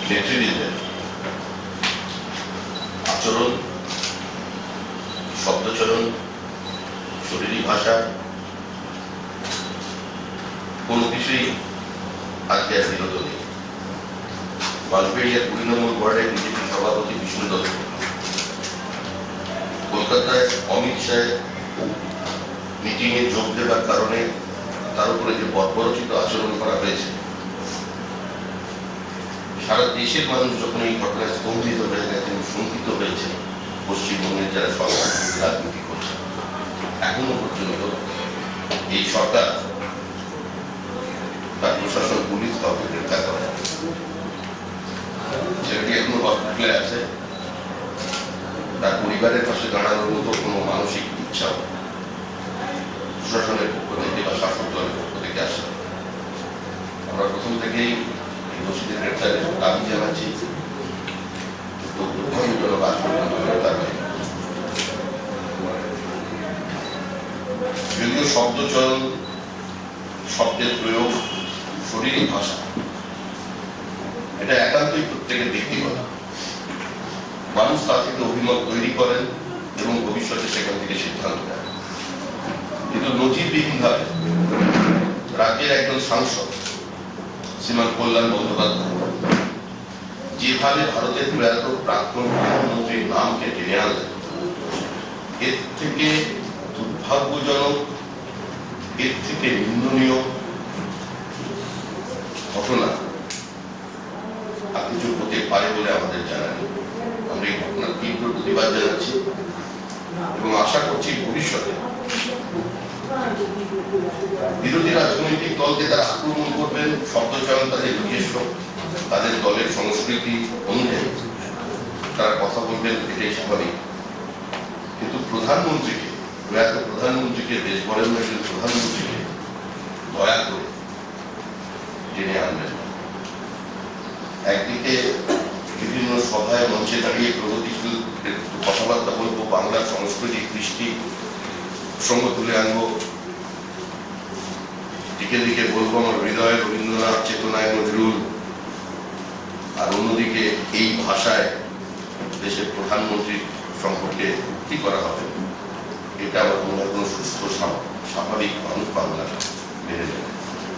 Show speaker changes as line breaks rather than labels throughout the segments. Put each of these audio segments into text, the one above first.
নেতৃবৃন্দের আচরণ, শব্দচরণ, শরীরী ভাষা কোনো কিছুই আজকে আর বিরত নেই। বাঁশবেড়িয়ার ২০ নম্বর ওয়ার্ডের বিজেপি সভাপতি বিষ্ণু দত্ত কলকাতায় অমিত শাহের মিটিং এ যোগ দেবার কারণে তার উপরে যে বর্বরচিত আচরণ করা হয়েছে, সারা দেশের মানুষ যখন এই ঘটনায় স্তম্ভিত হয়ে গেছেন, শঙ্কিত হয়েছে, পশ্চিমবঙ্গের যারা সরকার রাজনীতি করছে, এখনো পর্যন্ত এই সরকার তার প্রশাসন, পুলিশ কাউকে গ্রেফতার করে। ছেলেটি এখনো হসপিটালে আছে, তার পরিবারের পাশে দাঁড়ানোর মতো কোনো মানসিক ইচ্ছা প্রশাসনের পক্ষ থেকে বা শাসক দলের পক্ষ থেকে আসে। আমরা প্রথম থেকেই দোষীদের গ্রেফতারের দাবি জানাচ্ছি, তো দুর্ভাগ্যজনক আজ পর্যন্ত গ্রেফতার হয়নি। যদিও শব্দচয়ন, শব্দের প্রয়োগ, শরীরী ভাষা এটা একান্তই প্রত্যেকের ব্যক্তিগত। মানুষ তা থেকে অভিমত তৈরি করেন এবং ভবিষ্যতে সেখান থেকে সিদ্ধান্ত নেন। কিন্তু নজিরবিহীন ভাবে রাজ্যের একজন সাংসদ শ্রীমান কল্যাণ বন্দ্যোপাধ্যায় যেভাবে ভারতের প্রয়াত প্রাক্তন প্রধানমন্ত্রীর নামকে টেনে আনলেন, এর থেকে দুর্ভাগ্যজনক, এর থেকে নিন্দনীয় ঘটনা আর কিছু হতে পারে বলে আমাদের জানা নেই। আমরা এই ঘটনার তীব্র প্রতিবাদ জানাচ্ছি এবং আশা করছি ভবিষ্যতে বিরোধী রাজনৈতিক দলকে তারা আক্রমণ করবেন, শব্দচয়ন তাদের নিজস্ব, তাদের দলের সংস্কৃতি অনুযায়ী তারা কথা বলবেন, এটাই স্বাভাবিক। কিন্তু প্রধানমন্ত্রীকে, প্রয়াত প্রধানমন্ত্রীকে, দেশ বরেণ্য একজন প্রধানমন্ত্রীকে দয়া করে টেনে আনবেন। একদিকে বিভিন্ন সভায় মঞ্চে দাঁড়িয়ে প্রগতিশীল কথাবার্তা বলবো, বাংলার সংস্কৃতি, কৃষ্টি প্রসঙ্গ তুলে আনবো, দিকে দিকে বলবো আমার হৃদয়ে রবীন্দ্রনাথ, চেতনায় নজরুল, আর অন্যদিকে এই ভাষায় দেশের প্রধানমন্ত্রীর সম্পর্কে কি করা হবে, এটা আমার মনে হয় কোনো সুস্থ স্বাভাবিক মানুষ বাংলা মেনে নেবে।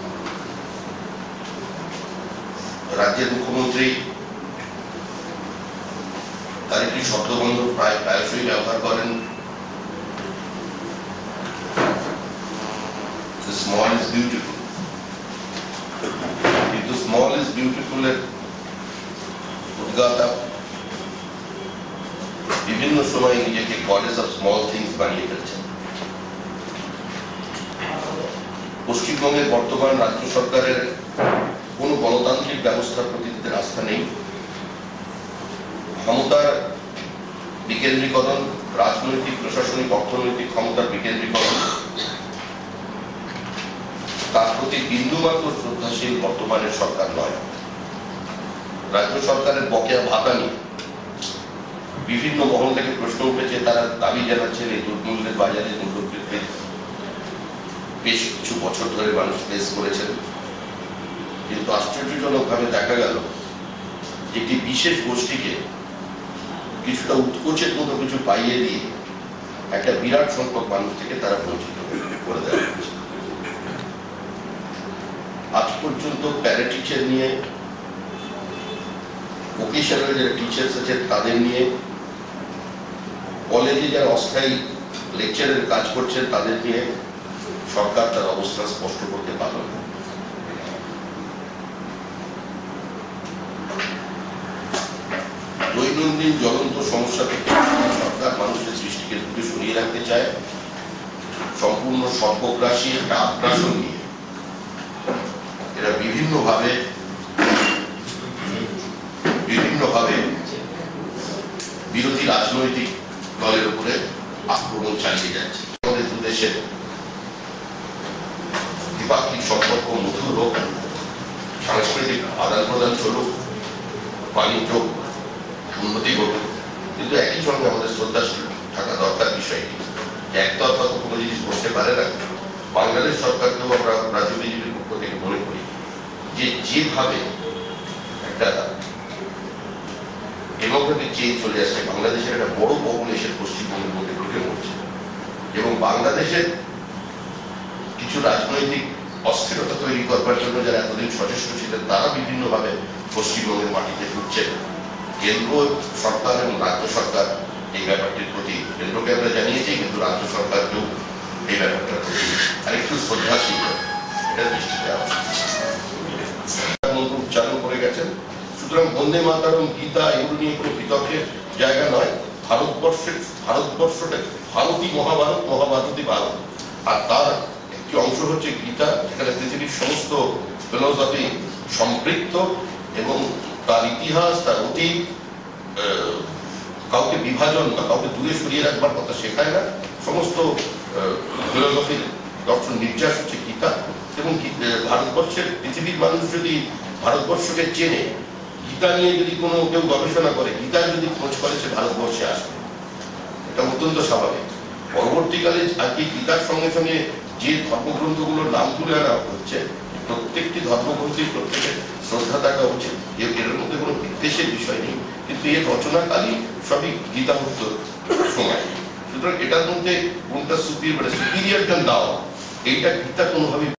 রাজ্যের মুখ্যমন্ত্রী তার একটি শব্দবন্ধ প্রায়শই ব্যবহার করেন, স্মল ইজ বিউটিফুল। কিন্তু স্মল ইজ বিউটিফুল এর উদ্গাতা বিভিন্ন সময় নিজেকে গডেস অফ স্মল থিংস বানিয়ে ফেলছেন। পশ্চিমবঙ্গের বর্তমান রাজ্য সরকারের কোন গণতান্ত্রিক ব্যবস্থার প্রতি তাদের আস্থা নেই। ক্ষমতার বিকেন্দ্রীকরণ, রাজনৈতিক, প্রশাসনিক, অর্থনৈতিক ক্ষমতার বিকেন্দ্রীকরণ, তার প্রতি বিন্দুমাত্র শ্রদ্ধাশীল বর্তমানের সরকার নয়। রাজ্য সরকারের বকেয়া ভাতা নিয়ে বিভিন্ন মহল থেকে প্রশ্ন উঠেছে, তারা দাবি জানাচ্ছেন এই দুর্মূল্যের বাজারে মূল্যবৃদ্ধি বেশ কিছু বছর ধরে মানুষ ফেস করেছেন। কিন্তু আশ্চর্যজনক ভাবে দেখা গেল একটি বিশেষ গোষ্ঠীকে কিছুটা উৎকোচের মতো কিছু পাইয়ে দিয়ে একটা বিরাট সংখ্যক মানুষ থেকে তারা বঞ্চিত করে দেওয়া হয়েছে। আজ পর্যন্ত প্যারা টিচার নিয়ে, ভোকেশনাল যারা টিচার্স আছে তাদের নিয়ে, কলেজে যারা অস্থায়ী লেকচারের কাজ করছেন তাদের নিয়ে সরকার তার অবস্থান স্পষ্ট করতে পারল না। দৈনন্দিন জ্বলন্ত সমস্যা থেকে সরকার মানুষের সৃষ্টিকে দূরে সরিয়ে রাখতে চায়, সম্পূর্ণ সর্বগ্রাসী একটা আগ্রাসন নিয়ে এরা বিভিন্নভাবে বিরোধী রাজনৈতিক দলের উপরে আক্রমণ চালিয়ে যাচ্ছে। আমাদের দু দেশের দ্বিপাক্ষিক সম্পর্ক মধুর হোক, সাংস্কৃতিক আদান প্রদান চলুক, বাণিজ্য উন্নতি ঘটুক, কিন্তু একই সঙ্গে আমাদের শ্রদ্ধাশীল থাকা দরকার বিষয়টি। একতরফা তো কোনো জিনিস করতে পারে না। বাংলাদেশ সরকারকেও আমরা রাজ্য বিজেপির পক্ষ থেকে মনে করি যে যেভাবে একটা এমনভাবে চেঞ্জ চলে আসছে, বাংলাদেশের একটা বড় পপুলেশন পশ্চিমবঙ্গের মধ্যে ঢুকে পড়ছে এবং বাংলাদেশের কিছু রাজনৈতিক অস্থিরতা তৈরি করবার জন্য যারা এতদিন সচেষ্ট ছিলেন তারা বিভিন্নভাবে পশ্চিমবঙ্গের মাটিতে ঢুকছেন। কেন্দ্র সরকার এবং রাজ্য সরকার এই ব্যাপারটির প্রতি, কেন্দ্রকে আমরা জানিয়েছি, কিন্তু রাজ্য সরকারকেও এই ব্যাপারটার প্রতি আরেকটু শ্রদ্ধাশীল এটা দৃষ্টিতে উচ্চারণ করে গেছেন। সুতরাং বন্দে মাতরম, গীতা এগুলো নিয়ে কোনো বিতর্কের জায়গা নয়। ভারতবর্ষটা ভারতই মহাভারত, মহাভারতই ভারত, আর তার একটি অংশ হচ্ছে গীতা, যেখানে পৃথিবীর সমস্ত ফিলোসফি সম্পৃক্ত এবং তার ইতিহাস, তার অতীত কাউকে বিভাজন বা কাউকে দূরে সরিয়ে রাখবার কথা শেখায় না। সমস্ত ফিলোসফির দর্শন নির্যাস হচ্ছে গীতা। এবং ভারতবর্ষের পৃথিবীর মানুষ যদি ভারতবর্ষকে চেনে, গীতা নিয়ে যদি কোনো কেউ গবেষণা করে, গীতার যদি খোঁজ করে, সে ভারতবর্ষে আসবে, এটা অত্যন্ত স্বাভাবিক। পরবর্তীকালে আজকে গীতার সঙ্গে সঙ্গে যে ধর্মগ্রন্থগুলোর নাম তুলে আনা হচ্ছে, প্রত্যেকটি ধর্মগ্রন্থের প্রত্যেকের শ্রদ্ধা থাকা উচিত, এর মধ্যে কোনো বিদ্বেষের বিষয় নেই, কিন্তু এর রচনাকালী সবই গীতামুক্ত সময়। সুতরাং এটার মধ্যে কোনটা সুপিরিয়র দেন দাও, এইটা গীতা কোনোভাবে